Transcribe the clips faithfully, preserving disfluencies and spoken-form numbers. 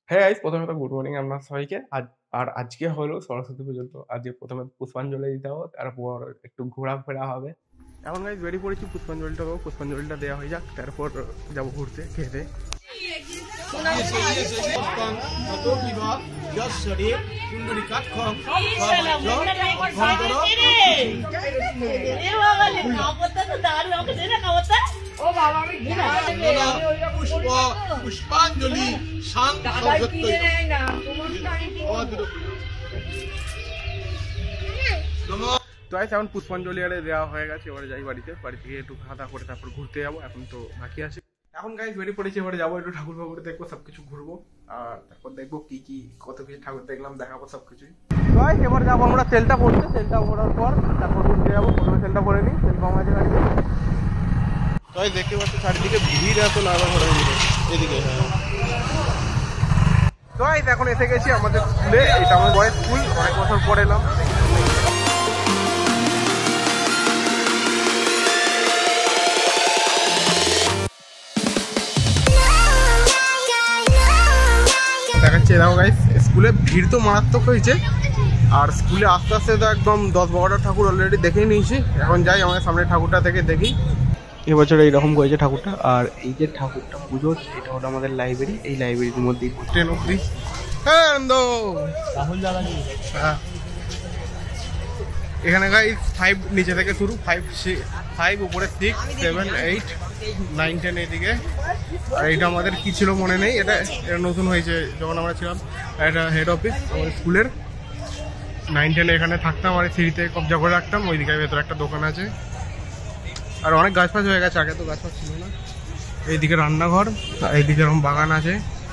হ্যাঁ গাইস, প্রথমে তো গুড মর্নিং আপনার সবাইকে। আজ আর আজকে হলো সরস্বতী পুজো, তো আজকে প্রথমে পুষ্পাঞ্জলি দিতে হবে, তারপর একটু ঘোরাফেরা হবে। এখন গাইস বেরিয়ে পড়েছি, পুষ্পাঞ্জলিটা দেবো, পুষ্পাঞ্জলিটা দেওয়া হয়ে যাক, তারপর যাবো ঘুরতে খেতে। পুষ্পাঞ্জলি তো গাইস এখন পুষ্পাঞ্জলি আরে দেওয়া হয়ে গেছে, এবারে যাই বাড়িতে, বাড়ি থেকে একটু খাওয়া দাওয়া করে তারপর ঘুরতে যাবো। এখন তো বাকি আছে। এখন গাইস বেরিয়ে পড়েছি, এবারে যাবো একটু ঠাকুর ফাকুর দেখবো, সবকিছু ঘুরবো, আর তারপর দেখবো কি কি কত কিছু ঠাকুর দেখলাম, দেখাবো সবকিছুই। তো গাইস এবার যাবো আমরা তেলটা ভরতে, তেলটা ভরার পর তারপর ঘুরতে যাবো। প্রথমে তেলটা ভরে নিই, তেল কম আছে গাড়িতে। তো গাইস দেখতে পাচ্ছি চারিদিকে ভিড় এত লাগা ঘোরা এদিকে। হ্যাঁ তো গাইস এখন এসে গেছি আমাদের স্কুলে, এটা আমার বয়েজ স্কুল, অনেক বছর পর এলাম। দেখাচ্ছি দেখো গাইস, স্কুলে ভিড় তো মারাত্মক হয়েছে, আর স্কুলে আস্তে আস্তে তো একদম দশ বারোটা ঠাকুর অলরেডি দেখেই নিয়েছি। এখন যাই আমাদের সামনে ঠাকুরটা থেকে দেখি। এবছর এইরকম করেছে ঠাকুরটা, আর এই যে ঠাকুরটা পুজো হচ্ছে, এটা হলো আমাদের লাইব্রেরি, এই লাইব্রেরির মধ্যেই ট্রেন অব্দি। হ্যাঁ রাহুল দাদা, হ্যাঁ এখানে গাইস ফাইভ নিচে থেকে শুরু, ফাইভ ফাইভ উপরে six seven eight nine ten এইদিকে। আর এটা আমাদের কি ছিল মনে নেই, এটা এটা নতুন হয়েছে যখন আমরা ছিলাম। এটা হেড অফিস আমাদের স্কুলের। নাইন টেনে এখানে থাকতাম, আর সিঁড়িতে কবজা করে রাখতাম। ওইদিকে ভেতরে একটা দোকান আছে, আর অনেক গাছ ফাছ হয়ে গেছে, আগে তো গাছ ফাছ ছিল না। এইদিকে রান্নাঘর, এইদিকে এরকম বাগান আছে।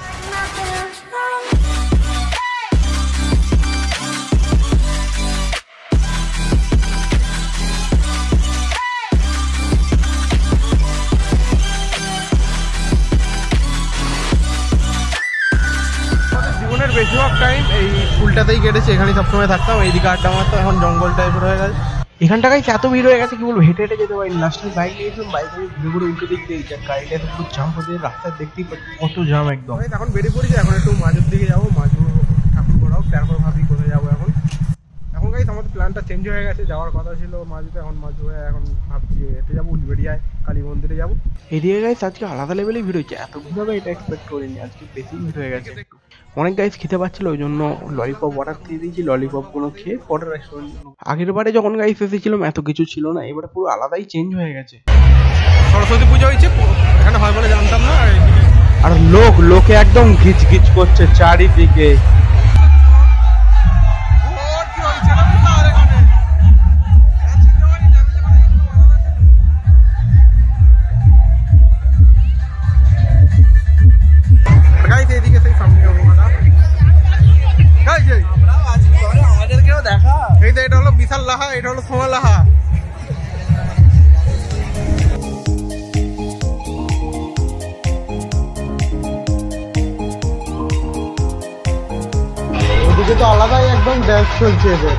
বেশিরভাগ টাইম এই স্কুলটাতেই কেটেছে, এখানেই সবসময় থাকতাম। এইদিকে আড্ডা মারতাম, এখন জঙ্গল টাইপের হয়ে গেছে। এখানটা গাইস এত ভিড় হয়ে গেছে কি বলবো, হেঁটে হেঁটে যেতে পারি। লাস্টে বাইক নিয়েছিলাম, বাইকে ঘুরে ঘুরে উল্টো দিক দিয়ে গাড়িটা তো পুরো জাম হয়ে রাস্তায় দেখতেই পাচ্ছি কত জাম একদম। এখন বেরিয়ে পড়েছি, এখন একটু মাঝের দিকে যাবো, মাঝু ঠাকুর ঘোরাও, তারপর ভাবি কোথায় যাবো। এখন এখন গাইস আমাদের প্ল্যানটা চেঞ্জ হয়ে গেছে, যাওয়ার কথা ছিল মাঝুতে, এখন মাঝু হয়ে এখন ভাবছি এতে যাবো উলবেড়িয়ায় কালী মন্দিরে যাবো। এদিকে গাইস আজকে আলাদা লেভেলে ভিড় হয়েছে, এত ভিড় হবে এটা এক্সপেক্ট করিনি, আজকে বেশি ভিড় হয়ে গেছে। অনেক গাইস খেতে পাচ্ছিল, ওই জন্য ললিপপ অর্ডার দিয়ে দিয়েছি, ললিপপ গুলো খেয়ে পরে রেস্টুরেন্ট। আগের বারে যখন গাইস এসেছিলাম এত কিছু ছিল না, এবারে পুরো আলাদাই চেঞ্জ হয়ে গেছে। সরস্বতী পুজো হয়েছে এখানে হয় বলে জানতাম না, আর লোক লোকে একদম ঘিচ ঘিচ করছে চারিদিকে। এটা হলো বিশাল লাহা, এটা হলো সোমা লাহা। ওদিকে তো আলাদাই একদম ড্যান্স চলছে এদের।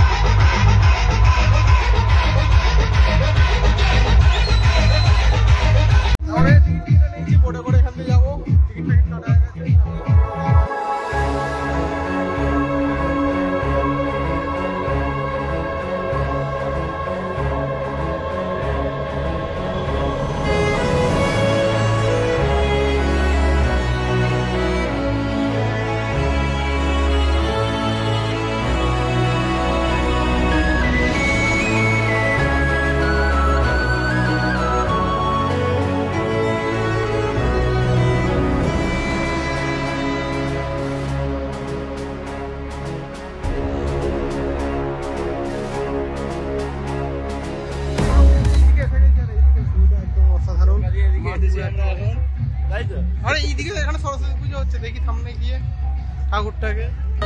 পরে পরে এখান থেকে যাবো, টিকিট ফিকিট কাটা হয়ে গেছে। আরে এইদিকে এখানে সরস্বতী পুজো হচ্ছে, দেখি সামনে গিয়ে ঠাকুরটাকে।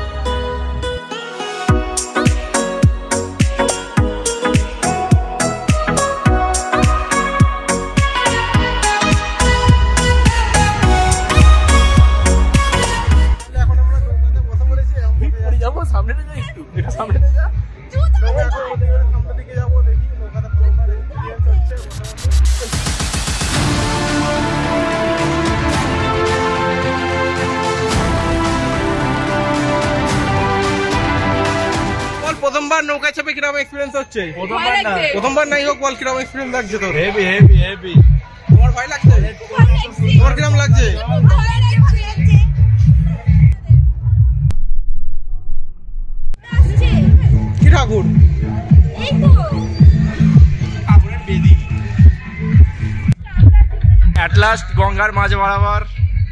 এখন আমরা নৌকাতে বসে পড়েছি, যাবো সামনে যা, একটু এটা সামনে যা, সামনের দিকে যাবো, দেখি নৌকাতে হচ্ছে। প্রথমবার নৌকা চেপে কিরকম এক্সপিরিয়েন্স হচ্ছে? প্রথমবার না, প্রথমবার নাই হোক বল কিরকম এক্সপিরিয়েন্স লাগছে তোর? Heavy heavy heavy. তোমার ভয় লাগছে? তোমার কিরকম লাগছে? কি ঠাকুর? এট লাস্ট গঙ্গার মাঝ বরাবর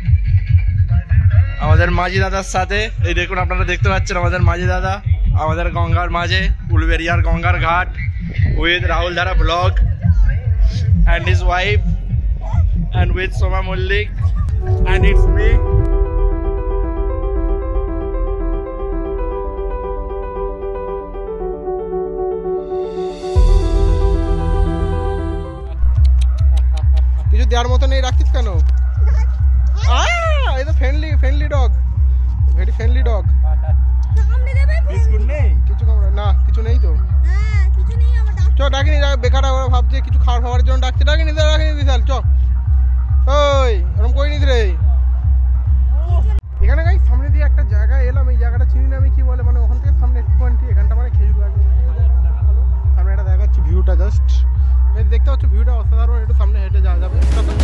আমাদের মাঝি দাদার সাথে, এই দেখুন আপনারা দেখতে পাচ্ছেন আমাদের মাঝি দাদা আমাদের গঙ্গার মাঝে, উলুবেরিয়ার গঙ্গার ঘাট, with Rahul Dhara blog and his wife and with Soma Mullik and it's me. কিছু দেওয়ার মতো নেই, রাখছিস কেন? এই তো friendly friendly dog, very friendly dog. Biscuit নেই কিছু না, কিছু নেই তো। চ ডাকিনি, বেকার ভাবছে কিছু খাওয়ার খাওয়ার জন্য ডাকছে, ডাকিনি ডাকিনি বিশাল। চ ওই ওরকম কই নিস রে। এখানে গাই সামনে দিয়ে একটা জায়গায় এলাম, এই জায়গাটা চিনি না আমি, কি বলে মানে ওখান থেকে সামনে টোয়েন্টি, এখানটা মানে খেজুর গাছ, সামনে একটা দেখা যাচ্ছে ভিউটা, জাস্ট দেখতে পাচ্ছ ভিউটা অসাধারণ। একটু সামনে হেঁটে যাওয়া যাবে।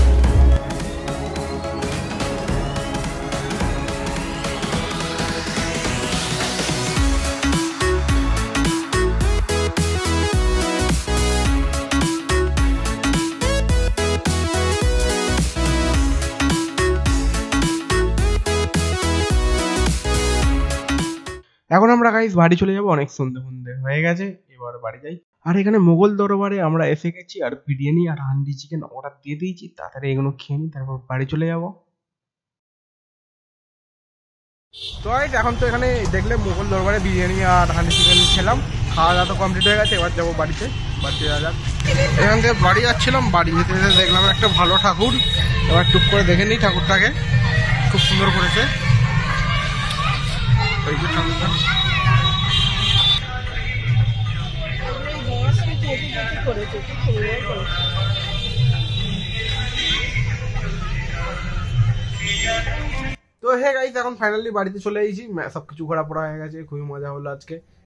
এখন আমরা গাইস বাড়ি চলে যাবো, অনেক সন্ধে ফন্ধে হয়ে গেছে, এবার বাড়ি যাই। আর এখানে মোগল দরবারে আমরা এসে গেছি, আর বিরিয়ানি আর হান্ডি চিকেন অর্ডার দিয়ে দিয়েছি, তাড়াতাড়ি এগুলো খেয়ে নিই, তারপর বাড়ি চলে যাবো। তো এখন তো এখানে দেখলে মোগল দরবারে বিরিয়ানি আর হান্ডি চিকেন খেলাম, খাওয়া দাওয়া তো কমপ্লিট হয়ে গেছে, এবার যাবো বাড়িতে। বাড়িতে যাওয়া যাক। এখান থেকে বাড়ি যাচ্ছিলাম, বাড়ি যেতে যেতে দেখলাম একটা ভালো ঠাকুর, এবার টুক করে দেখে নিই ঠাকুরটাকে, খুব সুন্দর করেছে ওই যে ঠাকুরটা। তো হে গাইস, এখন ফাইনালি বাড়িতে চলে এসেছি, সবকিছু ঘোরা পড়া হয়ে গেছে, খুবই মজা হলো আজকে।